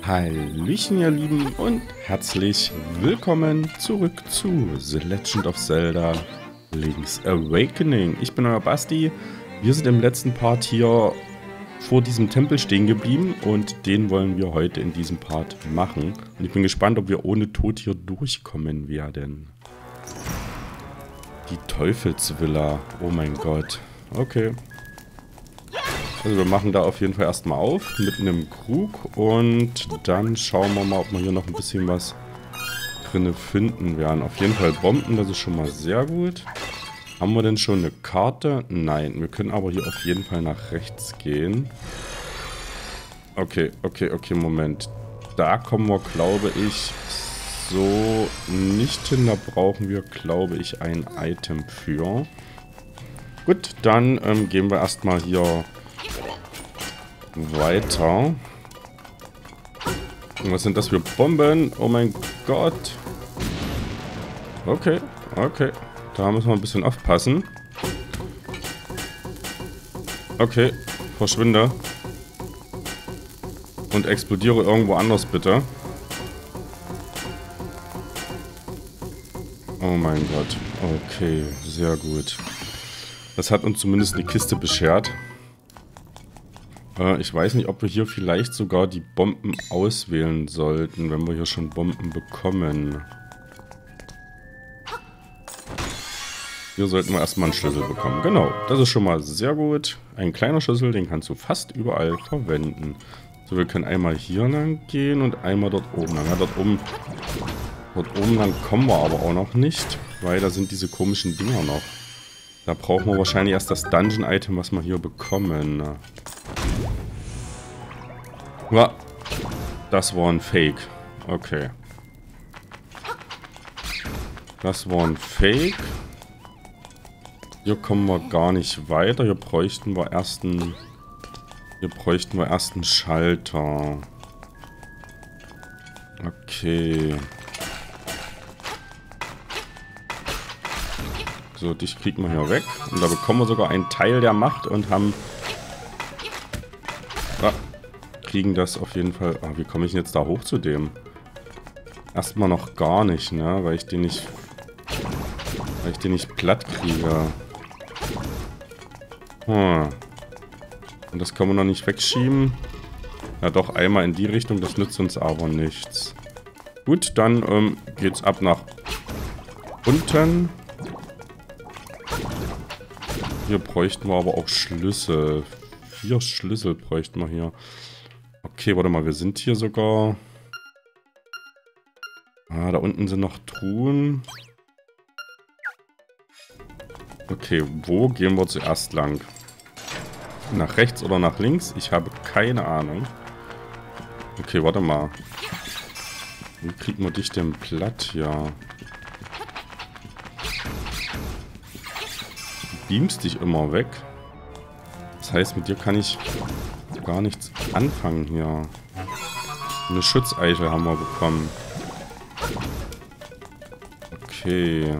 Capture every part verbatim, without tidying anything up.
Hallöchen ihr Lieben und herzlich willkommen zurück zu The Legend of Zelda Link's Awakening. Ich bin euer Basti. Wir sind im letzten Part hier vor diesem Tempel stehen geblieben und den wollen wir heute in diesem Part machen. Und ich bin gespannt, ob wir ohne Tod hier durchkommen werden. Die Teufelsvilla. Oh mein Gott. Okay. Also wir machen da auf jeden Fall erstmal auf mit einem Krug und dann schauen wir mal, ob wir hier noch ein bisschen was drinne finden werden. Auf jeden Fall Bomben, das ist schon mal sehr gut. Haben wir denn schon eine Karte? Nein, wir können aber hier auf jeden Fall nach rechts gehen. Okay, okay, okay, Moment. Da kommen wir, glaube ich, so nicht hin. Da brauchen wir, glaube ich, ein Item für. Gut, dann ähm, gehen wir erstmal hier weiter. Und was sind das für Bomben? Oh mein Gott. Okay, okay. Da müssen wir ein bisschen aufpassen. Okay, verschwinde. Und explodiere irgendwo anders, bitte. Oh mein Gott. Okay, sehr gut. Das hat uns zumindest eine Kiste beschert. Ich weiß nicht, ob wir hier vielleicht sogar die Bomben auswählen sollten, wenn wir hier schon Bomben bekommen. Hier sollten wir erstmal einen Schlüssel bekommen. Genau, das ist schon mal sehr gut. Ein kleiner Schlüssel, den kannst du fast überall verwenden. So, wir können einmal hier lang gehen und einmal dort oben lang. Ja, dort oben, dort oben lang kommen wir aber auch noch nicht, weil da sind diese komischen Dinger noch. Da brauchen wir wahrscheinlich erst das Dungeon-Item, was wir hier bekommen. Ja, das war ein Fake. Okay. Das war ein Fake. Hier kommen wir gar nicht weiter. Hier bräuchten wir erst einen... Hier bräuchten wir erst einen Schalter. Okay. So, dich kriegen wir hier weg. Und da bekommen wir sogar einen Teil der Macht und haben... Ah, kriegen das auf jeden Fall... Ah, wie komme ich denn jetzt da hoch zu dem? Erstmal noch gar nicht, ne? Weil ich den nicht... Weil ich den nicht platt kriege. Hm. Und das können wir noch nicht wegschieben. Ja doch, einmal in die Richtung, das nützt uns aber nichts. Gut, dann ähm, geht's ab nach unten. Hier bräuchten wir aber auch Schlüssel. Vier Schlüssel bräuchten wir hier. Okay, warte mal, wir sind hier sogar... Ah, da unten sind noch Truhen. Okay, wo gehen wir zuerst lang? Nach rechts oder nach links? Ich habe keine Ahnung. Okay, warte mal. Wie kriegt man dich denn platt? Ja. Du beamst dich immer weg. Das heißt, mit dir kann ich gar nichts anfangen hier. Eine Schutzeichel haben wir bekommen. Okay.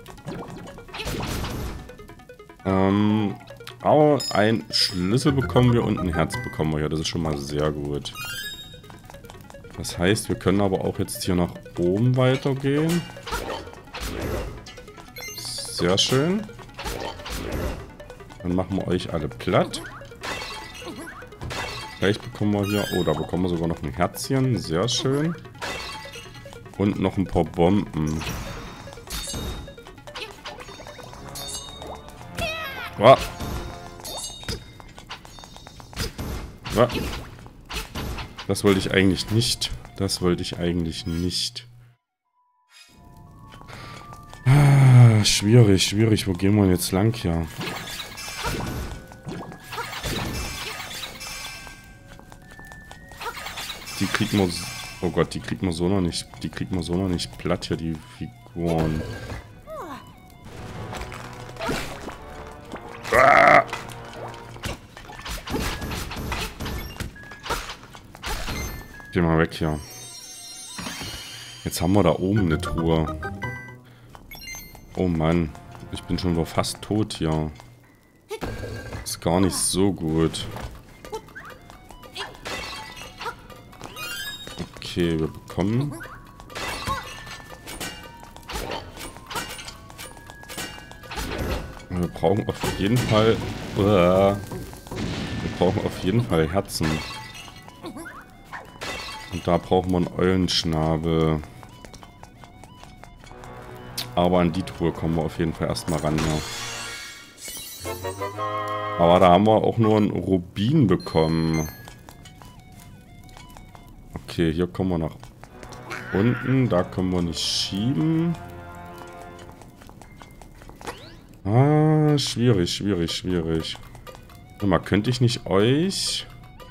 Ähm, aber ein Schlüssel bekommen wir und ein Herz bekommen wir ja. Das ist schon mal sehr gut. Das heißt, wir können aber auch jetzt hier nach oben weitergehen. Sehr schön. Dann machen wir euch alle platt. Vielleicht bekommen wir hier... Oh, da bekommen wir sogar noch ein Herzchen. Sehr schön. Und noch ein paar Bomben. Ah. Ah. Das wollte ich eigentlich nicht. Das wollte ich eigentlich nicht. Ah, schwierig, schwierig. Wo gehen wir jetzt lang hier? Die kriegt man... Oh Gott, die kriegt man so noch nicht... Die kriegt man so noch nicht platt hier, die Figuren. Ah! Geh mal weg hier. Jetzt haben wir da oben eine Truhe. Oh Mann. Ich bin schon wieder fast tot hier. Ist gar nicht so gut. Okay, wir bekommen... Wir brauchen auf jeden Fall... Wir brauchen auf jeden Fall Herzen. Und da brauchen wir einen Eulenschnabel. Aber an die Truhe kommen wir auf jeden Fall erstmal ran, ja. Aber da haben wir auch nur einen Rubin bekommen. Okay, hier kommen wir nach unten. Da können wir nicht schieben. Ah, schwierig, schwierig, schwierig. Warte mal, könnte ich nicht euch...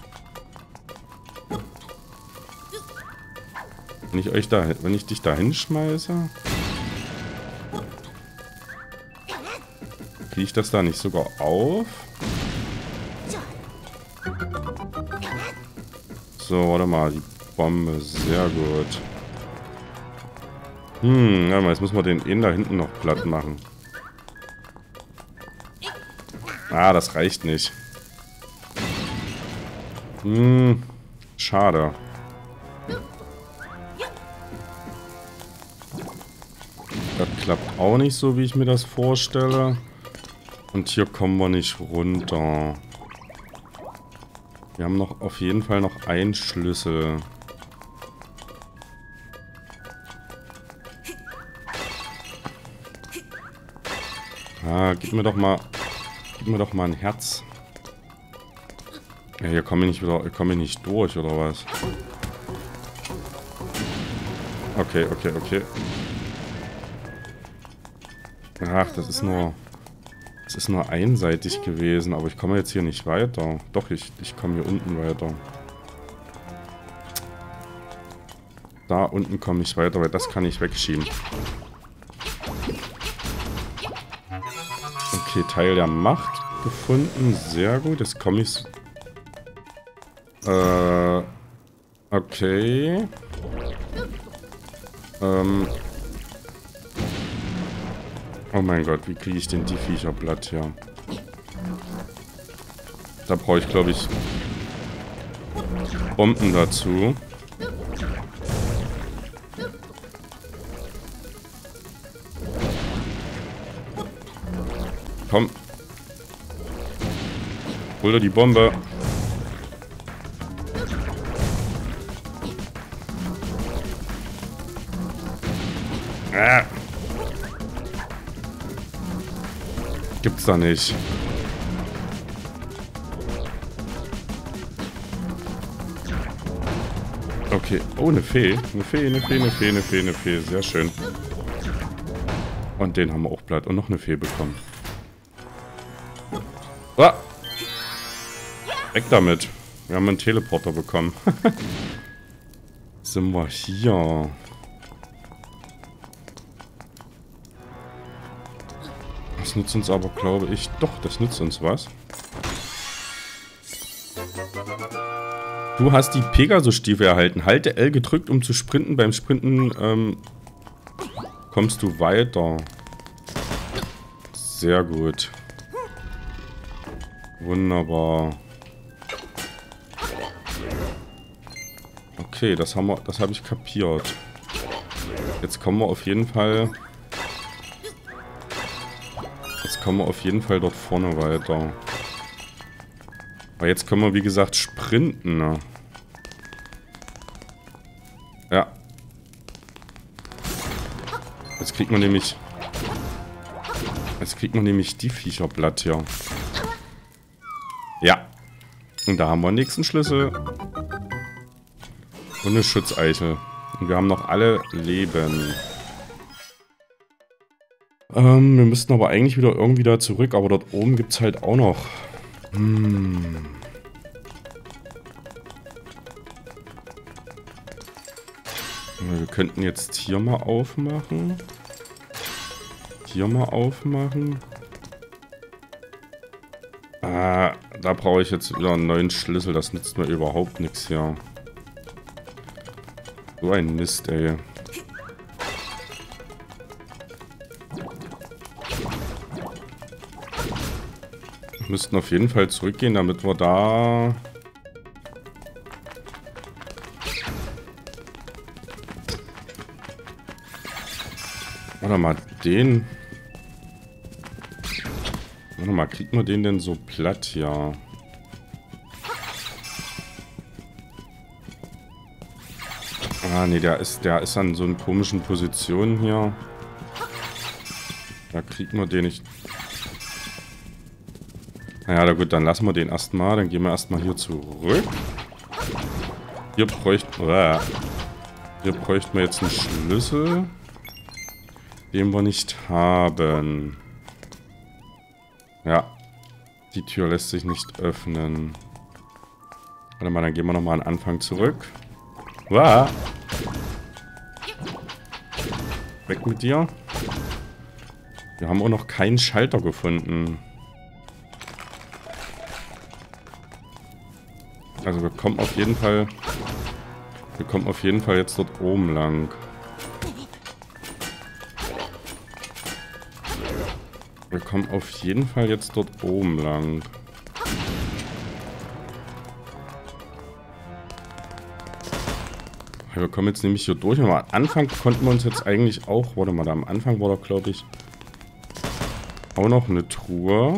Wenn ich euch da... Wenn ich dich da hinschmeiße... Kriege ich das da nicht sogar auf? So, warte mal, die Bombe, sehr gut. Hm, warte mal, jetzt müssen wir den einen da hinten noch platt machen. Ah, das reicht nicht. Hm, schade. Das klappt auch nicht so, wie ich mir das vorstelle. Und hier kommen wir nicht runter. Wir haben noch auf jeden Fall noch einen Schlüssel. Ah, gib mir doch mal... Gib mir doch mal ein Herz. Ja, hier komme ich nicht wieder... Hier komme ich nicht durch, oder was? Okay, okay, okay. Ach, das ist nur... Das ist nur einseitig gewesen, aber ich komme jetzt hier nicht weiter. Doch, ich, ich komme hier unten weiter. Da unten komme ich weiter, weil das kann ich wegschieben. Okay, Teil der Macht gefunden. Sehr gut, jetzt komme ich... Äh... Okay. Ähm... Oh mein Gott, wie kriege ich denn die Viecherblatt her? Da brauche ich, glaube ich, Bomben dazu. Komm. Hol dir die Bombe. Ah. Gibt's da nicht. Okay. Oh, eine Fee. Eine Fee, eine Fee, eine Fee, eine Fee, eine Fee. Sehr schön. Und den haben wir auch platt. Und noch eine Fee bekommen. Ah! Weg damit. Wir haben einen Teleporter bekommen. Sind wir hier. Das nützt uns aber, glaube ich... Doch, das nützt uns was. Du hast die Pegasus-Stiefel erhalten. Halte L gedrückt, um zu sprinten. Beim Sprinten ähm, kommst du weiter. Sehr gut. Wunderbar. Okay, das haben wir, das habe ich kapiert. Jetzt kommen wir auf jeden Fall... Jetzt kommen wir auf jeden Fall dort vorne weiter. Aber jetzt können wir, wie gesagt, sprinten. Ne? Ja. Jetzt kriegt man nämlich... Jetzt kriegt man nämlich die Viecherblatt hier. Ja. Und da haben wir den nächsten Schlüssel. Und eine Schutzeichel. Und wir haben noch alle Leben. Ähm, wir müssten aber eigentlich wieder irgendwie da zurück. Aber dort oben gibt es halt auch noch... Hm. Wir könnten jetzt hier mal aufmachen. Hier mal aufmachen. Ah, da brauche ich jetzt wieder einen neuen Schlüssel. Das nützt mir überhaupt nichts hier. So ein Mist, ey. Wir müssten auf jeden Fall zurückgehen, damit wir da... Warte mal, den... Warte mal, kriegt man den denn so platt hier? Ah, nee, der ist, der ist an so einer komischen Position hier. Da kriegt man den nicht... Naja, na gut, dann lassen wir den erstmal. Dann gehen wir erstmal hier zurück. Hier bräuchten... Äh, hier bräuchten wir jetzt einen Schlüssel, den wir nicht haben. Ja. Die Tür lässt sich nicht öffnen. Warte mal, dann gehen wir nochmal an den Anfang zurück. Uah. Weg mit dir. Wir haben auch noch keinen Schalter gefunden. Also wir kommen auf jeden Fall... Wir kommen auf jeden Fall jetzt dort oben lang. Wir kommen auf jeden Fall jetzt dort oben lang. Wir kommen jetzt nämlich hier durch. Aber am Anfang konnten wir uns jetzt eigentlich auch... Warte mal, da am Anfang war da, glaube ich, auch noch eine Truhe.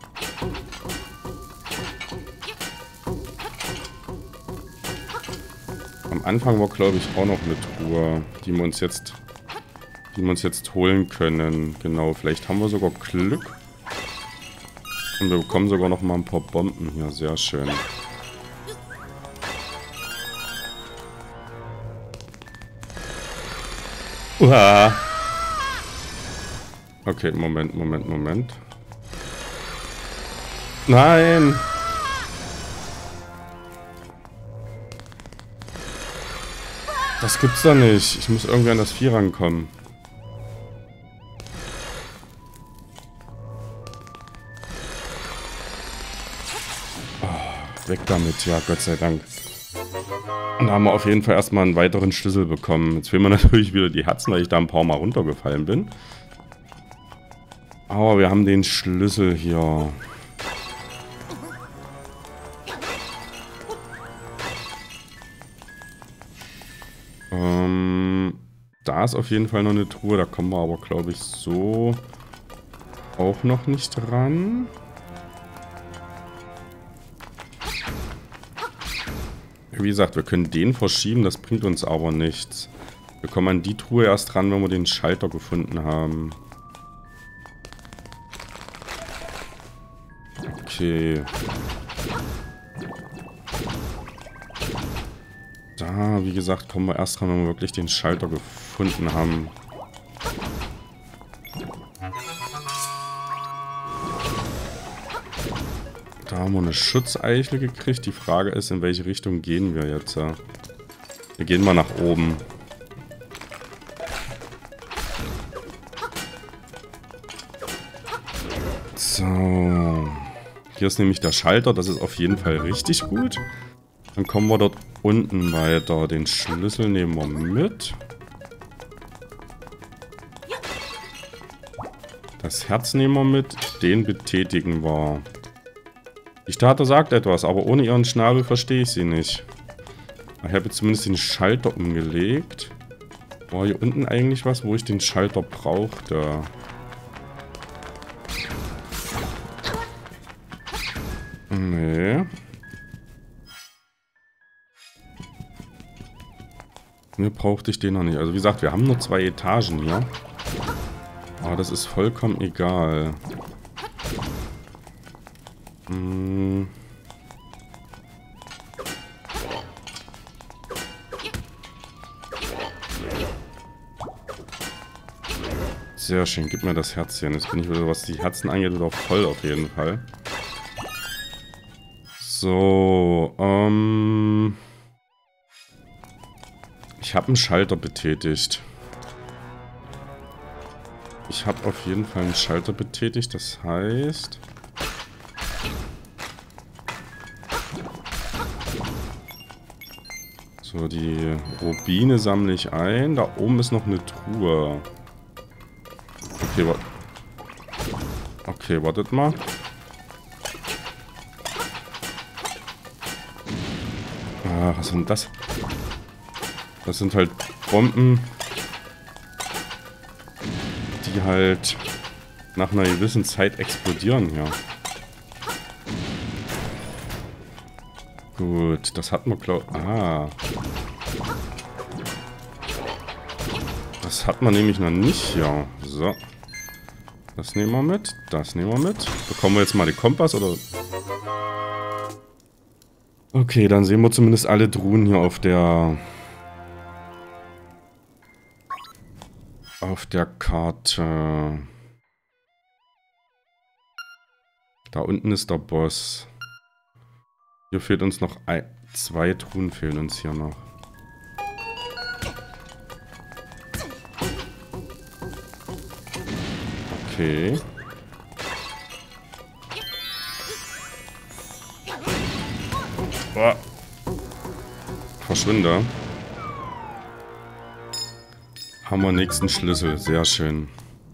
Am Anfang war, glaube ich, auch noch eine Truhe, die wir uns jetzt, die wir uns jetzt holen können. Genau, vielleicht haben wir sogar Glück. Und wir bekommen sogar noch mal ein paar Bomben hier. Sehr schön. Uah. Okay, Moment, Moment, Moment. Nein! Das gibt's doch nicht. Ich muss irgendwie an das Vieh rankommen. Oh, weg damit, ja, Gott sei Dank. Und da haben wir auf jeden Fall erstmal einen weiteren Schlüssel bekommen. Jetzt fehlen mir natürlich wieder die Herzen, weil ich da ein paar Mal runtergefallen bin. Aber wir haben den Schlüssel hier. Ähm, da ist auf jeden Fall noch eine Truhe. Da kommen wir aber, glaube ich, so auch noch nicht ran. Wie gesagt, wir können den verschieben. Das bringt uns aber nichts. Wir kommen an die Truhe erst ran, wenn wir den Schalter gefunden haben. Okay. Da, wie gesagt, kommen wir erst ran, wenn wir wirklich den Schalter gefunden haben. Da haben wir eine Schutzeichel gekriegt. Die Frage ist, in welche Richtung gehen wir jetzt? Wir gehen mal nach oben. So. Hier ist nämlich der Schalter. Das ist auf jeden Fall richtig gut. Dann kommen wir dort unten weiter. Den Schlüssel nehmen wir mit. Das Herz nehmen wir mit. Den betätigen wir. Die Statue sagt etwas, aber ohne ihren Schnabel verstehe ich sie nicht. Ich habe zumindest den Schalter umgelegt. War hier unten eigentlich was, wo ich den Schalter brauchte? Nee. Mir brauchte ich den noch nicht. Also wie gesagt, wir haben nur zwei Etagen hier. Aber das ist vollkommen egal. Hm. Sehr schön, gib mir das Herzchen. Jetzt bin ich wieder, was die Herzen angeht, wieder voll auf jeden Fall. So, ähm... ich habe einen Schalter betätigt. Ich habe auf jeden Fall einen Schalter betätigt, das heißt... So, die Rubine sammle ich ein. Da oben ist noch eine Truhe. Okay, wa okay, wartet mal. Ah, was sind das? Das sind halt Bomben. die halt nach einer gewissen Zeit explodieren hier. Gut, das hat man, glaube ich... Ah. Das hat man nämlich noch nicht hier. So. Das nehmen wir mit. Das nehmen wir mit. Bekommen wir jetzt mal den Kompass, oder... Okay, dann sehen wir zumindest alle Truhen hier auf der... Auf der Karte. Da unten ist der Boss. Hier fehlt uns noch ein, zwei Truhen fehlen uns hier noch. Okay. Oh. Verschwinde. Haben wir nächsten Schlüssel. Sehr schön.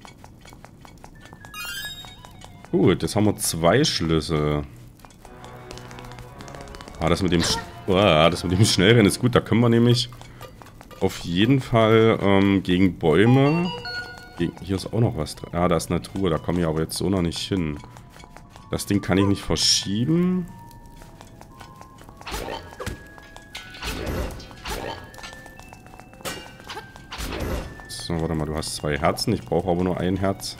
Gut, jetzt haben wir zwei Schlüssel. Ah, das mit dem, Sch oh, das mit dem Schnellrennen ist gut. Da können wir nämlich auf jeden Fall ähm, gegen Bäume... Gegen, hier ist auch noch was drin. Ja, da ist eine Truhe. Da komme ich aber jetzt so noch nicht hin. Das Ding kann ich nicht verschieben. So, warte mal. Du hast zwei Herzen. Ich brauche aber nur ein Herz.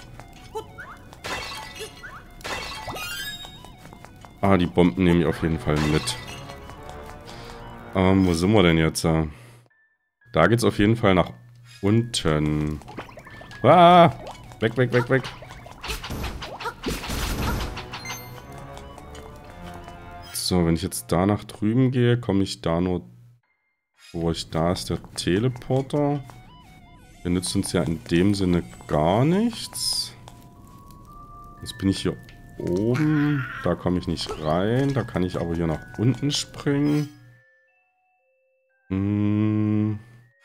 Ah, die Bomben nehme ich auf jeden Fall mit. Ähm, wo sind wir denn jetzt? Da geht's auf jeden Fall nach unten. Ah! Weg, weg, weg, weg. So, wenn ich jetzt da nach drüben gehe, komme ich da nur... Wo ich da ist der Teleporter. Der nützt uns ja in dem Sinne gar nichts. Jetzt bin ich hier oben. Da komme ich nicht rein. Da kann ich aber hier nach unten springen. Hm.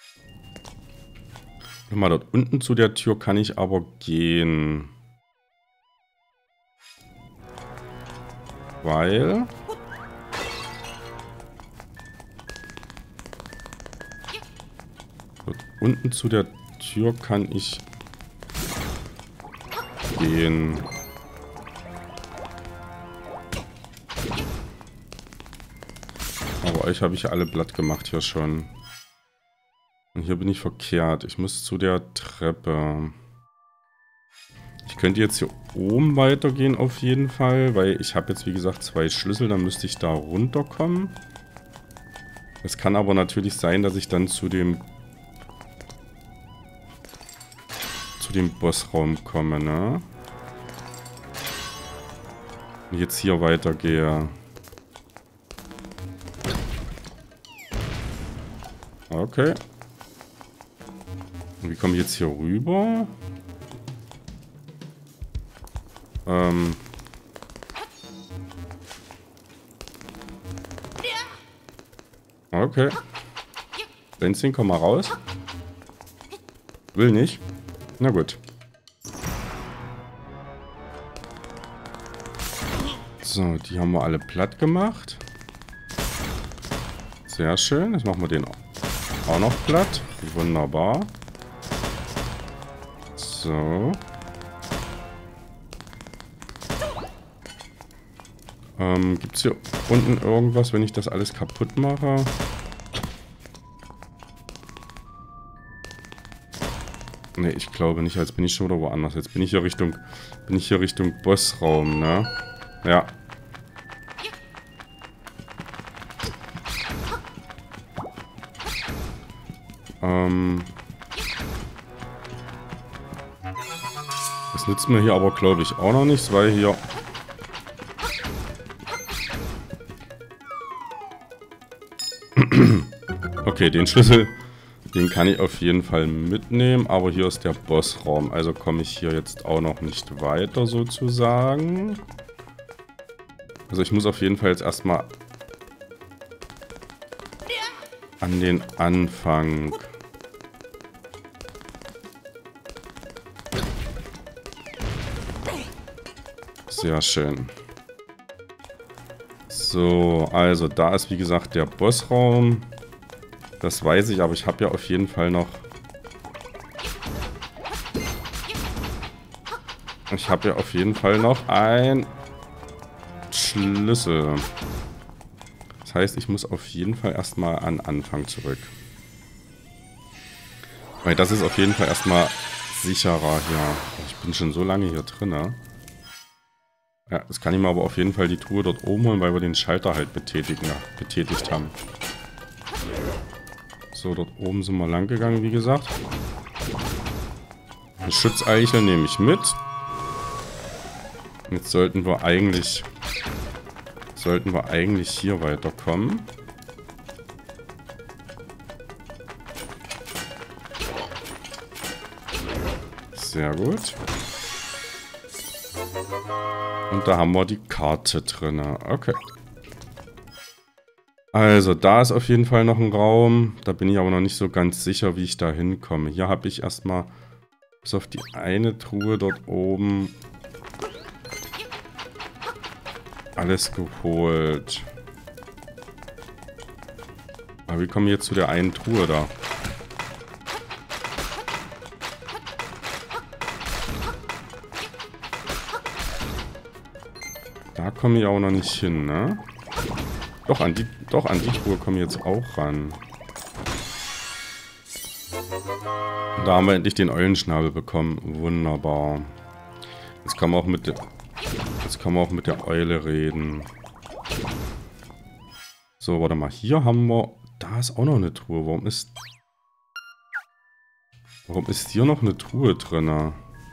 Mal dort unten zu der Tür kann ich aber gehen. Weil... Dort unten zu der Tür kann ich gehen. Aber euch habe ich ja alle platt gemacht hier schon. Und hier bin ich verkehrt. Ich muss zu der Treppe. Ich könnte jetzt hier oben weitergehen auf jeden Fall, weil ich habe jetzt wie gesagt zwei Schlüssel, dann müsste ich da runterkommen. Es kann aber natürlich sein, dass ich dann zu dem zu dem Bossraum komme, ne? Und jetzt hier weitergehe. Okay. Und wie komme ich jetzt hier rüber? Ähm. Okay. Benzin, komm mal raus. Will nicht. Na gut. So, die haben wir alle platt gemacht. Sehr schön. Jetzt machen wir den auch noch platt. Wunderbar. So. Ähm, gibt es hier unten irgendwas, wenn ich das alles kaputt mache? Ne, ich glaube nicht. Jetzt bin ich schon wieder woanders. Jetzt bin ich hier Richtung, bin ich hier Richtung Bossraum, ne? Ja. Ähm. Das nützt mir hier aber, glaube ich, auch noch nichts, weil hier... Okay, den Schlüssel, den kann ich auf jeden Fall mitnehmen, aber hier ist der Bossraum, also komme ich hier jetzt auch noch nicht weiter sozusagen. Also ich muss auf jeden Fall jetzt erstmal an den Anfang. Sehr schön. So, also da ist wie gesagt der Bossraum. Das weiß ich, aber ich habe ja auf jeden Fall noch Ich habe ja auf jeden Fall noch ein Schlüssel. Das heißt, ich muss auf jeden Fall erstmal an Anfang zurück. Weil das ist auf jeden Fall erstmal sicherer hier. Ich bin schon so lange hier drin, ne? Ja, das kann ich mir aber auf jeden Fall die Truhe dort oben holen, weil wir den Schalter halt betätigen, ja, betätigt haben. So, dort oben sind wir lang gegangen, wie gesagt. Eine Schutzeichel nehme ich mit. Jetzt sollten wir eigentlich... Sollten wir eigentlich hier weiterkommen. Sehr gut. Und da haben wir die Karte drin. Okay. Also, da ist auf jeden Fall noch ein Raum. Da bin ich aber noch nicht so ganz sicher, wie ich da hinkomme. Hier habe ich erstmal bis auf die eine Truhe dort oben alles geholt. Aber wie komme ich jetzt zu der einen Truhe da? Da komme ich auch noch nicht hin, ne? Doch, an die, doch, an die Truhe komme ich jetzt auch ran. Und da haben wir endlich den Eulenschnabel bekommen. Wunderbar. Jetzt kann man auch mit der, jetzt kann man auch mit der Eule reden. So, warte mal. Hier haben wir... Da ist auch noch eine Truhe. Warum ist... Warum ist hier noch eine Truhe drin? Ah,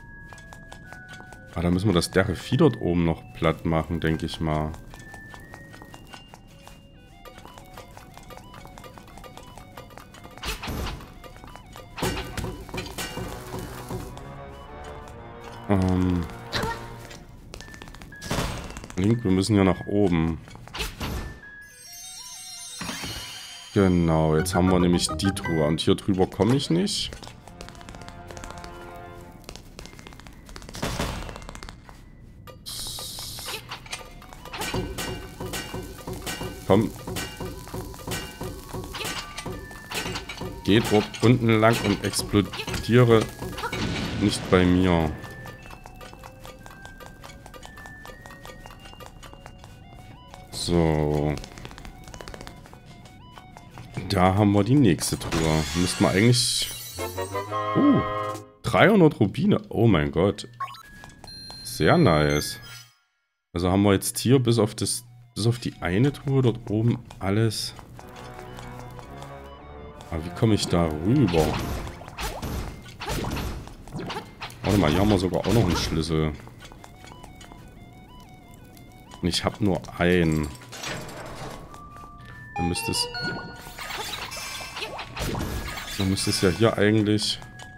da müssen wir das derre Vieh dort oben noch platt machen, denke ich mal. Ähm... Link, wir müssen ja nach oben. Genau, jetzt haben wir nämlich die Truhe. Und hier drüber komme ich nicht. Komm. Geht dort unten lang und explodiere nicht bei mir. So. Da haben wir die nächste Truhe. Müssten wir eigentlich... Oh, dreihundert Rubine. Oh mein Gott. Sehr nice. Also haben wir jetzt hier bis auf das... Bis auf die eine Truhe dort oben alles... Aber wie komme ich da rüber? Warte mal, hier haben wir sogar auch noch einen Schlüssel. Und ich habe nur einen. Dann müsste es... Dann müsste es ja hier eigentlich...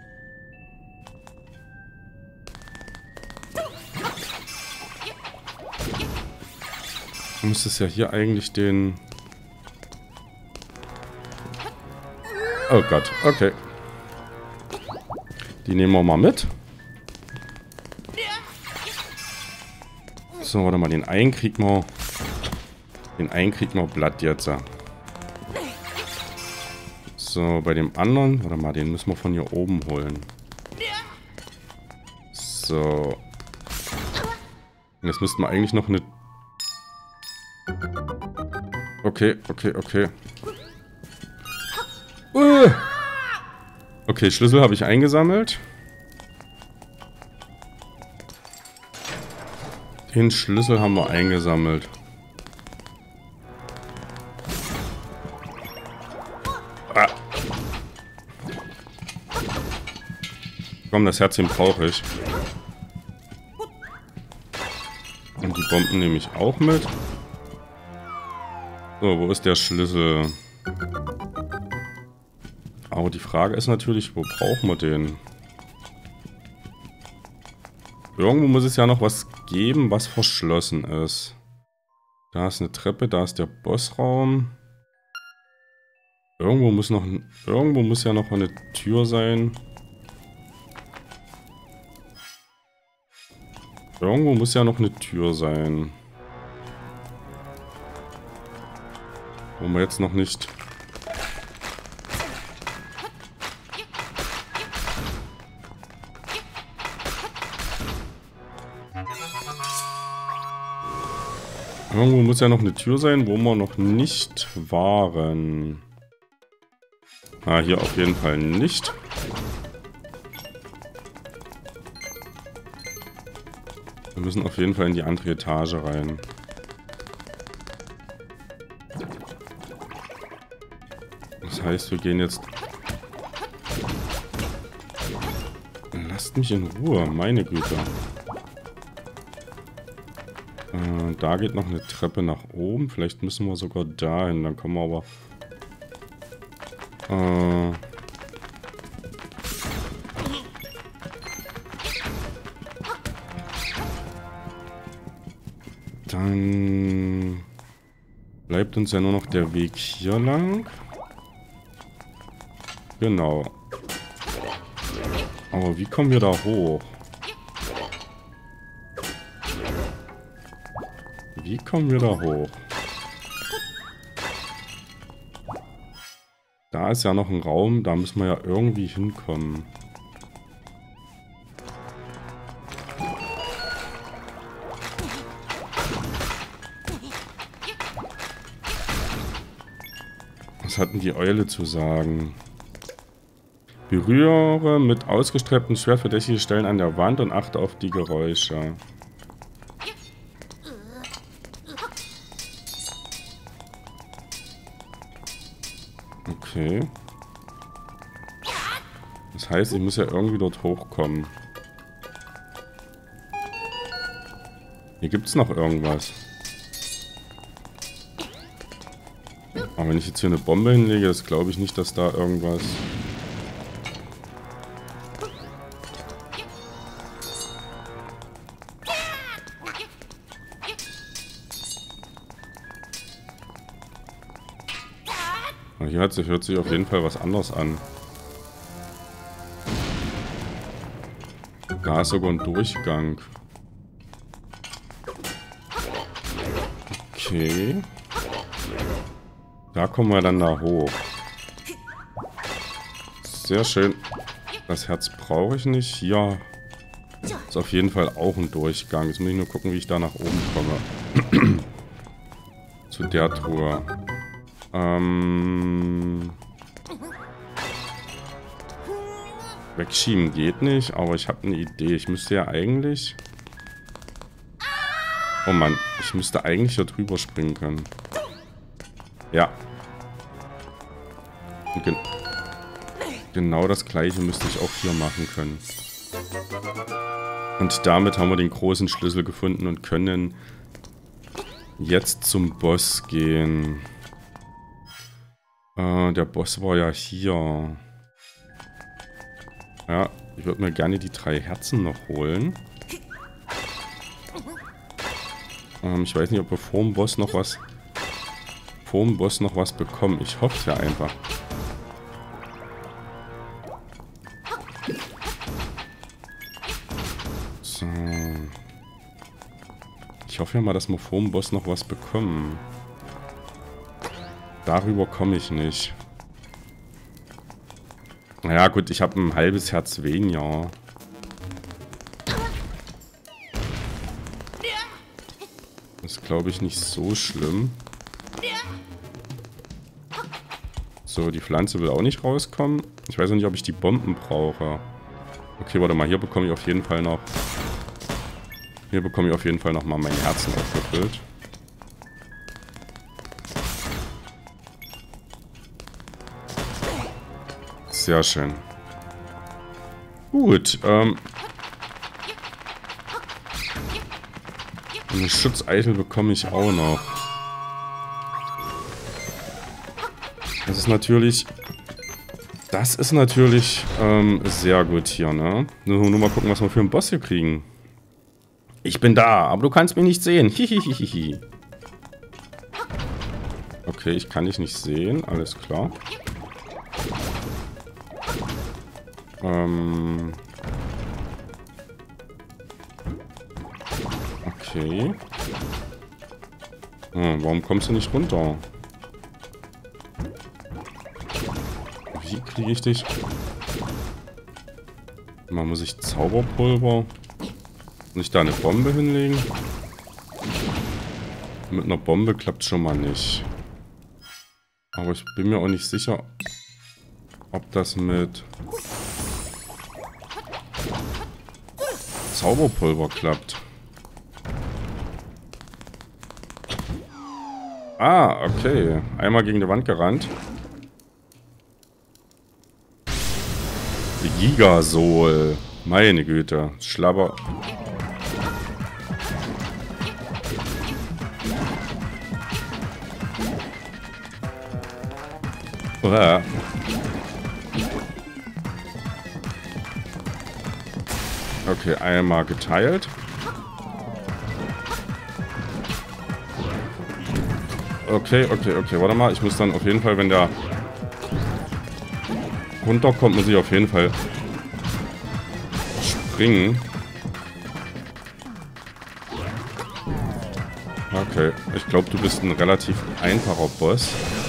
Dann müsste es ja hier eigentlich den... Oh Gott, okay. Die nehmen wir mal mit. So, warte mal, den einen kriegen wir... Den einen kriegen wir Blatt jetzt. So, bei dem anderen... Warte mal, den müssen wir von hier oben holen. So. Und jetzt müssten wir eigentlich noch eine... Okay, okay, okay. Uh. Okay, Schlüssel habe ich eingesammelt. Den Schlüssel haben wir eingesammelt. Ah. Komm, das Herzchen brauche ich. Und die Bomben nehme ich auch mit. So, wo ist der Schlüssel? Aber die Frage ist natürlich, wo brauchen wir den? Irgendwo muss es ja noch was geben, was verschlossen ist. Da ist eine Treppe, da ist der Bossraum. Irgendwo muss noch, irgendwo muss ja noch eine Tür sein. Irgendwo muss ja noch eine Tür sein. Wo wir jetzt noch nicht... Irgendwo muss ja noch eine Tür sein, wo wir noch nicht waren. Ah, hier auf jeden Fall nicht. Wir müssen auf jeden Fall in die andere Etage rein. Das heißt, wir gehen jetzt... Lasst mich in Ruhe, meine Güte. Äh, da geht noch eine Treppe nach oben. Vielleicht müssen wir sogar dahin. Dann kommen wir aber... Äh... Dann... bleibt uns ja nur noch der Weg hier lang. Genau. Aber wie kommen wir da hoch? Wie kommen wir da hoch? Da ist ja noch ein Raum, da müssen wir ja irgendwie hinkommen. Was hat denn die Eule zu sagen? Berühre mit ausgestrecktem Schwert verdächtige Stellen an der Wand und achte auf die Geräusche. Okay. Das heißt, ich muss ja irgendwie dort hochkommen. Hier gibt es noch irgendwas. Aber wenn ich jetzt hier eine Bombe hinlege, das glaube ich nicht, dass da irgendwas... Hier hört sich, hört sich auf jeden Fall was anderes an. Da ist sogar ein Durchgang. Okay. Da kommen wir dann da hoch. Sehr schön. Das Herz brauche ich nicht. Hier ist auf jeden Fall auch ein Durchgang. Jetzt muss ich nur gucken, wie ich da nach oben komme. Zu der Truhe. Ähm... Wegschieben geht nicht, aber ich habe eine Idee. Ich müsste ja eigentlich... Oh Mann, ich müsste eigentlich hier drüber springen können. Ja. Und gen genau das gleiche müsste ich auch hier machen können. Und damit haben wir den großen Schlüssel gefunden und können jetzt zum Boss gehen. Äh, der Boss war ja hier. Ja, ich würde mir gerne die drei Herzen noch holen. Ähm, ich weiß nicht, ob wir vor dem Boss noch was... vor dem Boss noch was bekommen. Ich hoffe ja einfach. So. Ich hoffe ja mal, dass wir vor dem Boss noch was bekommen. Darüber komme ich nicht. Naja gut, ich habe ein halbes Herz weniger. Das ist, glaube ich, nicht so schlimm. So, die Pflanze will auch nicht rauskommen. Ich weiß auch nicht, ob ich die Bomben brauche. Okay, warte mal, hier bekomme ich auf jeden Fall noch... Hier bekomme ich auf jeden Fall noch mal mein Herzen aufgefüllt. Sehr schön. Gut, ähm... eine Schutzeichel bekomme ich auch noch. Das ist natürlich... Das ist natürlich ähm, sehr gut hier, ne? Nur, nur mal gucken, was wir für einen Boss hier kriegen. Ich bin da, aber du kannst mich nicht sehen. Hihihihi. Okay, ich kann dich nicht sehen. Alles klar. Ähm... Okay. Hm, warum kommst du nicht runter? Wie kriege ich dich? Mal muss ich Zauberpulver. Muss ich da eine Bombe hinlegen? Mit einer Bombe klappt schon mal nicht. Aber ich bin mir auch nicht sicher, ob das mit Zauberpulver klappt. Ah, okay. Einmal gegen die Wand gerannt. Gigasol. Meine Güte. Schlabber. Uah. Okay, einmal geteilt. Okay, okay, okay. Warte mal, ich muss dann auf jeden Fall, wenn der runterkommt, muss ich auf jeden Fall springen. Okay, ich glaube, du bist ein relativ einfacher Boss.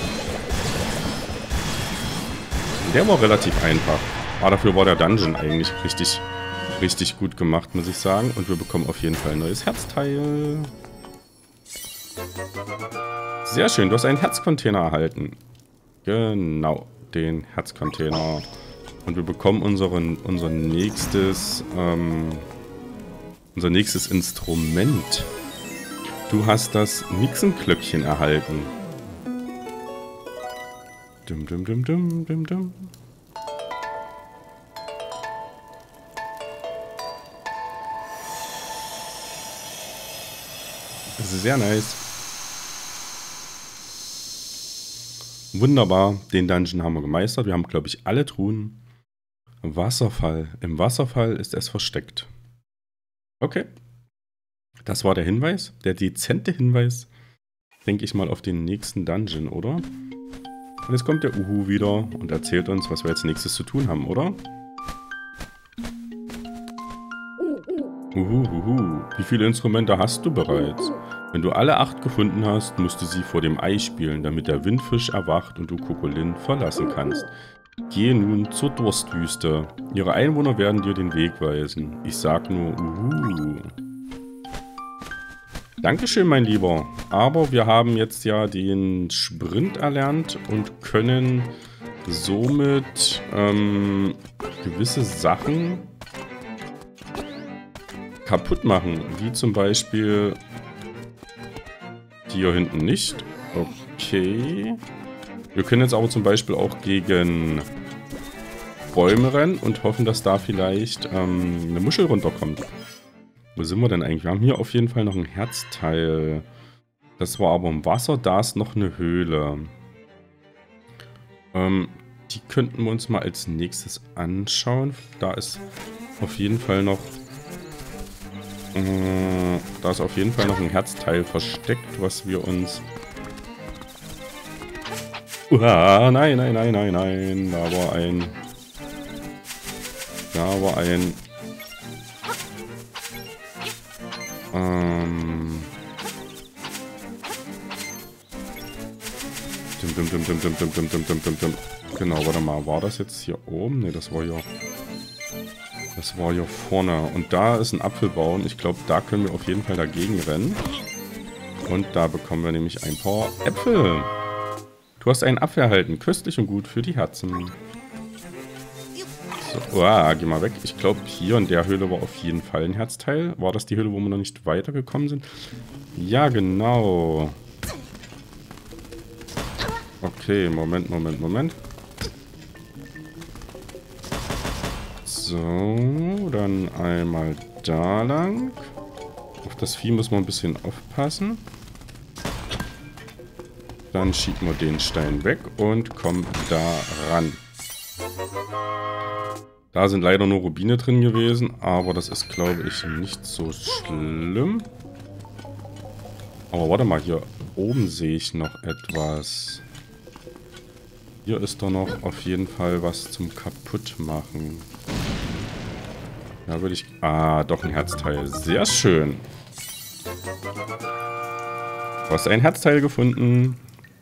Der war relativ einfach. Aber dafür war der Dungeon eigentlich richtig, richtig gut gemacht, muss ich sagen. Und wir bekommen auf jeden Fall ein neues Herzteil. Sehr schön, du hast einen Herzcontainer erhalten. Genau, den Herzcontainer. Und wir bekommen unseren, unser nächstes, ähm, unser nächstes Instrument. Du hast das Nixenklöckchen erhalten. Dum, dum, dum, dum, dum, dum. Das ist sehr nice. Wunderbar, den Dungeon haben wir gemeistert. Wir haben, glaube ich, alle Truhen. Wasserfall. Im Wasserfall ist es versteckt. Okay. Das war der Hinweis. Der dezente Hinweis. Denke ich mal auf den nächsten Dungeon, oder? Und jetzt kommt der Uhu wieder und erzählt uns, was wir jetzt nächstes zu tun haben, oder? Uhu, uhu. Wie viele Instrumente hast du bereits? Wenn du alle acht gefunden hast, musst du sie vor dem Ei spielen, damit der Windfisch erwacht und du Kokolin verlassen kannst. Gehe nun zur Durstwüste. Ihre Einwohner werden dir den Weg weisen. Ich sag nur Uhu. Dankeschön, mein Lieber. Aber wir haben jetzt ja den Sprint erlernt und können somit ähm, gewisse Sachen kaputt machen. Wie zum Beispiel die hier hinten nicht. Okay. Wir können jetzt aber zum Beispiel auch gegen Bäume rennen und hoffen, dass da vielleicht ähm, eine Muschel runterkommt. Wo sind wir denn eigentlich? Wir haben hier auf jeden Fall noch ein Herzteil. Das war aber im Wasser. Da ist noch eine Höhle. Ähm, die könnten wir uns mal als nächstes anschauen. Da ist auf jeden Fall noch... Äh, da ist auf jeden Fall noch ein Herzteil versteckt, was wir uns... Uah, nein, nein, nein, nein, nein. Da war ein... Da war ein... Ähm... Dim, dim, dim, dim, dim, dim, dim, dim, dim, dim, dim. Genau, warte mal. War das jetzt hier oben? Ne, das war hier... Das war hier vorne. Und da ist ein Apfelbaum. Ich glaube, da können wir auf jeden Fall dagegen rennen. Und da bekommen wir nämlich ein paar Äpfel. Du hast einen Apfel erhalten. Köstlich und gut für die Herzen. So, uah, geh mal weg. Ich glaube, hier in der Höhle war auf jeden Fall ein Herzteil. War das die Höhle, wo wir noch nicht weitergekommen sind? Ja, genau. Okay, Moment, Moment, Moment. So, dann einmal da lang. Auf das Vieh muss man ein bisschen aufpassen. Dann schieben wir den Stein weg und kommen da ran. Da sind leider nur Rubine drin gewesen, aber das ist, glaube ich, nicht so schlimm. Aber warte mal, hier oben sehe ich noch etwas. Hier ist doch noch auf jeden Fall was zum Kaputtmachen. Da würde ich... Ah, doch ein Herzteil. Sehr schön. Du hast ein Herzteil gefunden.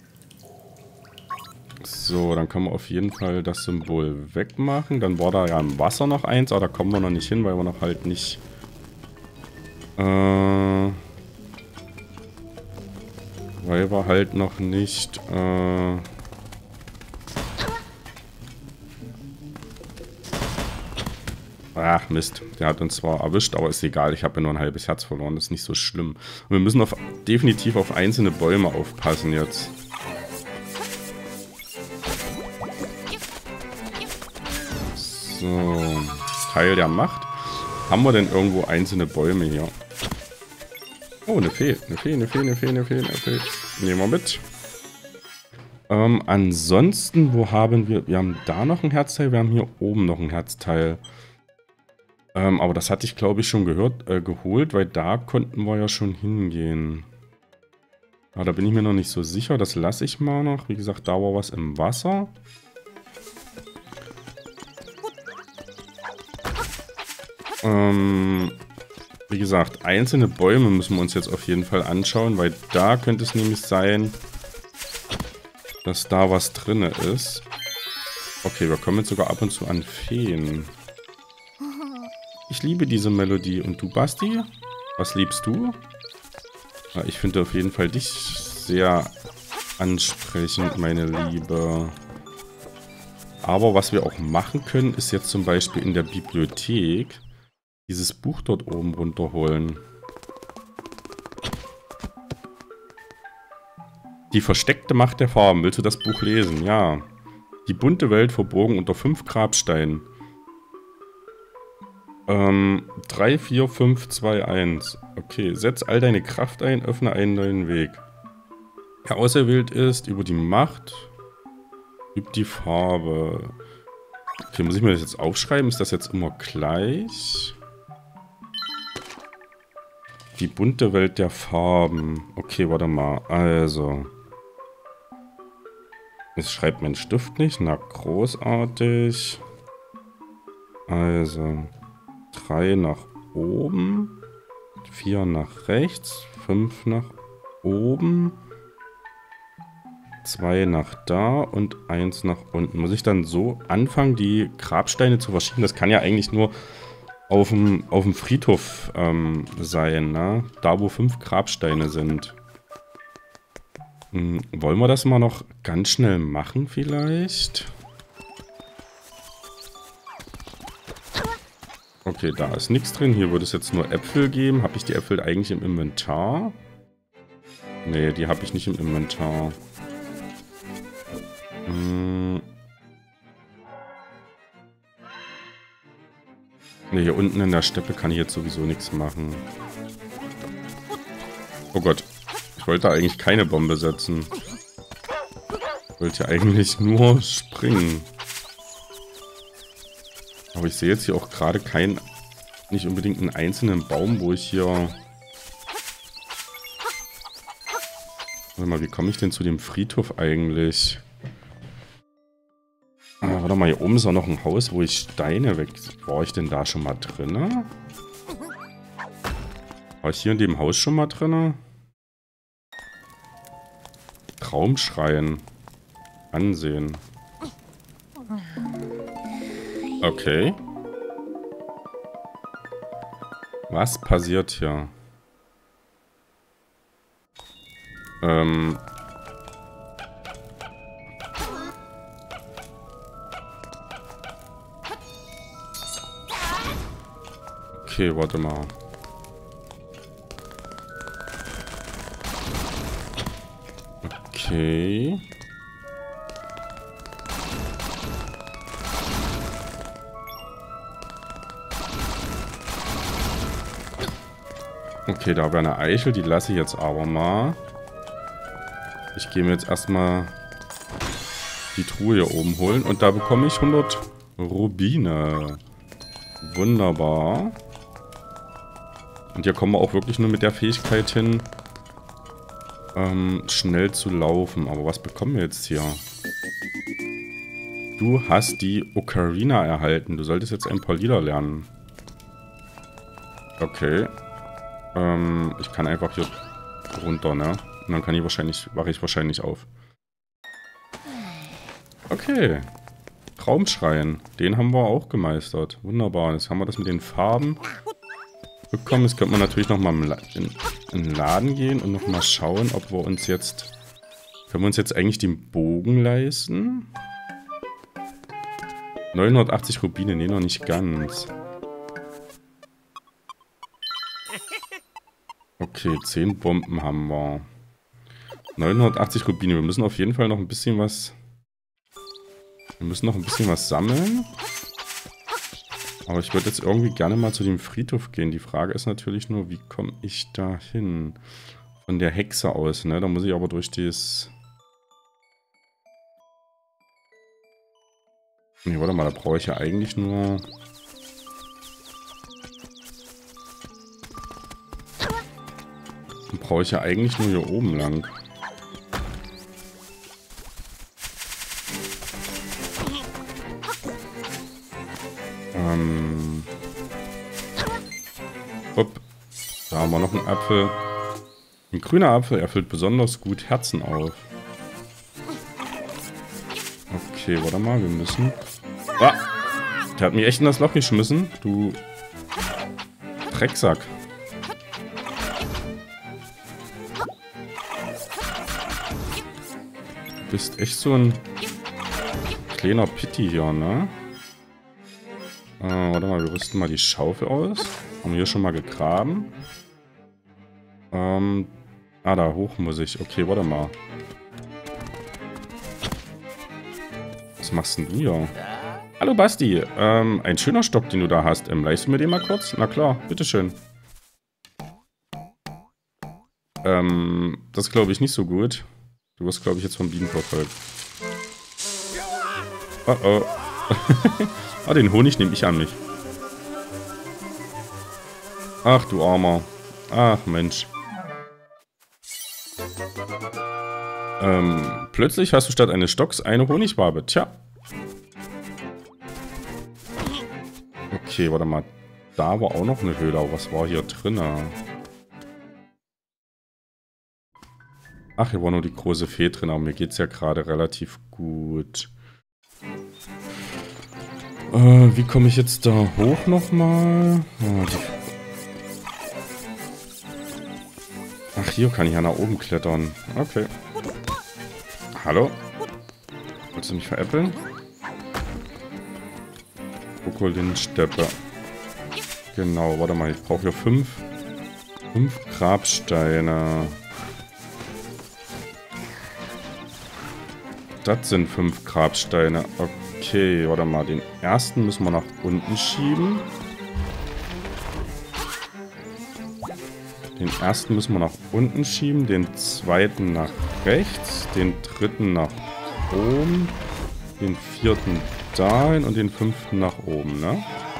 So, dann können wir auf jeden Fall das Symbol wegmachen. Dann war da ja im Wasser noch eins, aber da kommen wir noch nicht hin, weil wir noch halt nicht... Äh, Weil wir halt noch nicht... Äh Ach, Mist. Der hat uns zwar erwischt, aber ist egal. Ich habe ja nur ein halbes Herz verloren. Das ist nicht so schlimm. Und wir müssen auf, definitiv auf einzelne Bäume aufpassen jetzt. So. Teil der Macht. Haben wir denn irgendwo einzelne Bäume hier? Oh, eine Fee. Eine Fee, eine Fee, eine Fee, eine Fee, eine Fee. Nehmen wir mit. Ähm, ansonsten, wo haben wir... Wir haben da noch ein Herzteil. Wir haben hier oben noch ein Herzteil. Ähm, aber das hatte ich, glaube ich, schon gehört, äh, geholt, weil da konnten wir ja schon hingehen. Aber da bin ich mir noch nicht so sicher. Das lasse ich mal noch. Wie gesagt, da war was im Wasser. Ähm, wie gesagt, einzelne Bäume müssen wir uns jetzt auf jeden Fall anschauen, weil da könnte es nämlich sein, dass da was drin ist. Okay, wir kommen jetzt sogar ab und zu an Feen. Ich liebe diese Melodie. Und du, Basti? Was liebst du? Ja, ich finde auf jeden Fall dich sehr ansprechend, meine Liebe. Aber was wir auch machen können, ist jetzt zum Beispiel in der Bibliothek dieses Buch dort oben runterholen. Die versteckte Macht der Farben. Willst du das Buch lesen? Ja. Die bunte Welt verborgen unter fünf Grabsteinen. Ähm, drei, vier, fünf, zwei, eins. Okay, setz all deine Kraft ein, öffne einen neuen Weg. Wer auserwählt ist, über die Macht, übt die Farbe. Okay, muss ich mir das jetzt aufschreiben? Ist das jetzt immer gleich? Die bunte Welt der Farben. Okay, warte mal. Also. Es schreibt mein Stift nicht. Na, großartig. Also. drei nach oben, vier nach rechts, fünf nach oben, zwei nach da und eins nach unten. Muss ich dann so anfangen, die Grabsteine zu verschieben? Das kann ja eigentlich nur auf dem, auf dem Friedhof ähm, sein, ne? Da, wo fünf Grabsteine sind. Hm, wollen wir das mal noch ganz schnell machen vielleicht? Okay, da ist nichts drin. Hier würde es jetzt nur Äpfel geben. Habe ich die Äpfel eigentlich im Inventar? Nee, die habe ich nicht im Inventar. Hm. Ne, hier unten in der Steppe kann ich jetzt sowieso nichts machen. Oh Gott. Ich wollte eigentlich keine Bombe setzen. Ich wollte eigentlich nur springen. Aber ich sehe jetzt hier auch gerade keinen, nicht unbedingt einen einzelnen Baum, wo ich hier... Warte mal, wie komme ich denn zu dem Friedhof eigentlich? Ah, warte mal, hier oben ist auch noch ein Haus, wo ich Steine weg... War ich denn da schon mal drin? War ich hier in dem Haus schon mal drin? Traumschreien. Ansehen. Okay. Was passiert hier? Ähm. Okay, warte mal. Okay. Okay, da wäre eine Eichel, die lasse ich jetzt aber mal. Ich gehe mir jetzt erstmal die Truhe hier oben holen und da bekomme ich hundert Rubine. Wunderbar. Und hier kommen wir auch wirklich nur mit der Fähigkeit hin, ähm, schnell zu laufen. Aber was bekommen wir jetzt hier? Du hast die Ocarina erhalten. Du solltest jetzt ein paar Lieder lernen. Okay. Ähm, ich kann einfach hier runter, ne? Und dann kann ich wahrscheinlich, wache ich wahrscheinlich auf. Okay. Traumschreien. Den haben wir auch gemeistert. Wunderbar. Jetzt haben wir das mit den Farben bekommen. Jetzt könnte man natürlich nochmal im, in, in den Laden gehen und nochmal schauen, ob wir uns jetzt... Können wir uns jetzt eigentlich den Bogen leisten? neunhundertachtzig Rubine, nee, noch nicht ganz. Okay, zehn Bomben haben wir. neunhundertachtzig Rubine, wir müssen auf jeden Fall noch ein bisschen was... Wir müssen noch ein bisschen was sammeln. Aber ich würde jetzt irgendwie gerne mal zu dem Friedhof gehen. Die Frage ist natürlich nur, wie komme ich da hin? Von der Hexe aus, ne? Da muss ich aber durch das... Ne, warte mal, da brauche ich ja eigentlich nur... Da brauche ich ja eigentlich nur hier oben lang. Ähm... Hopp. Da haben wir noch einen Apfel. Ein grüner Apfel erfüllt besonders gut Herzen auf. Okay, warte mal, wir müssen... Ah! Der hat mich echt in das Loch geschmissen, du Drecksack. Du bist echt so ein kleiner Pitti hier, ne? Äh, warte mal, wir rüsten mal die Schaufel aus. Haben wir hier schon mal gegraben. Ähm... Ah, da hoch muss ich. Okay, warte mal. Was machst denn du hier? Hallo Basti, ähm, ein schöner Stock, den du da hast. Ähm, leihst du mir den mal kurz? Na klar, bitteschön. Ähm, das glaube ich nicht so gut. Du wirst, glaube ich, jetzt vom Bienen verfolgt. Oh oh. Ah, den Honig nehme ich an mich. Ach du Armer. Ach Mensch. Ähm, plötzlich hast du statt eines Stocks eine Honigwabe. Tja. Okay, warte mal. Da war auch noch eine Höhle. Aber was war hier drin? Ach, hier war nur die große Fee drin. Aber mir geht es ja gerade relativ gut. Äh, wie komme ich jetzt da hoch nochmal? Oh, Ach, hier kann ich ja nach oben klettern. Okay. Hallo? Wolltest du mich veräppeln? Krokodilsteppe. Genau, warte mal, ich brauche hier fünf, fünf Grabsteine. Das sind fünf Grabsteine. Okay, warte mal, den ersten müssen wir nach unten schieben. Den ersten müssen wir nach unten schieben, den zweiten nach rechts, den dritten nach oben, den vierten dahin und den fünften nach oben, ne?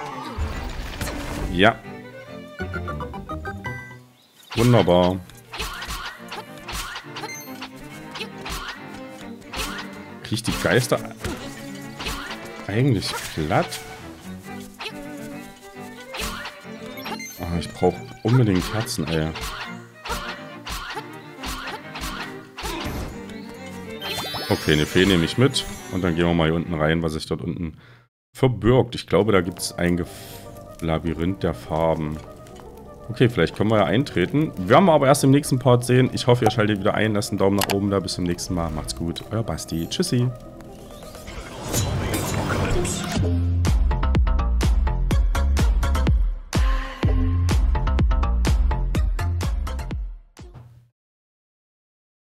Ja. Wunderbar. Krieg ich die Geister eigentlich platt? Ah, ich brauche unbedingt Herzen, ey. Okay, eine Fee nehme ich mit. Und dann gehen wir mal hier unten rein, was sich dort unten verbirgt. Ich glaube, da gibt es ein Ge Labyrinth der Farben. Okay, vielleicht können wir ja eintreten. Werden wir aber erst im nächsten Part sehen. Ich hoffe, ihr schaltet wieder ein. Lasst einen Daumen nach oben da. Bis zum nächsten Mal. Macht's gut. Euer Basti. Tschüssi.